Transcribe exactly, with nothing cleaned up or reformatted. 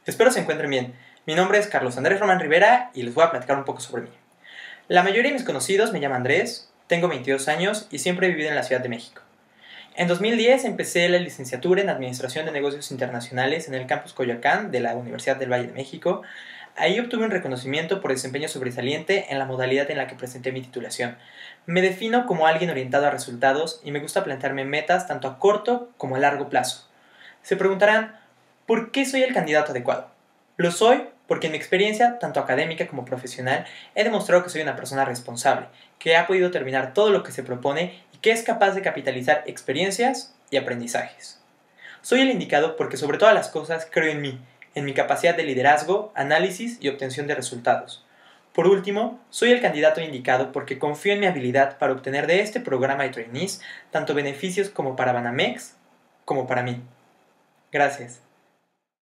Espero se encuentren bien. Mi nombre es Carlos Andrés Román Rivera y les voy a platicar un poco sobre mí. La mayoría de mis conocidos me llaman Andrés, tengo veintidós años y siempre he vivido en la Ciudad de México. En dos mil diez empecé la licenciatura en Administración de Negocios Internacionales en el campus Coyoacán de la Universidad del Valle de México. Ahí obtuve un reconocimiento por desempeño sobresaliente en la modalidad en la que presenté mi titulación. Me defino como alguien orientado a resultados y me gusta plantearme metas tanto a corto como a largo plazo. Se preguntarán, ¿por qué soy el candidato adecuado? Lo soy porque en mi experiencia, tanto académica como profesional, he demostrado que soy una persona responsable, que ha podido terminar todo lo que se propone y que es capaz de capitalizar experiencias y aprendizajes. Soy el indicado porque sobre todas las cosas creo en mí, en mi capacidad de liderazgo, análisis y obtención de resultados. Por último, soy el candidato indicado porque confío en mi habilidad para obtener de este programa de trainees tanto beneficios como para Banamex como para mí. Gracias.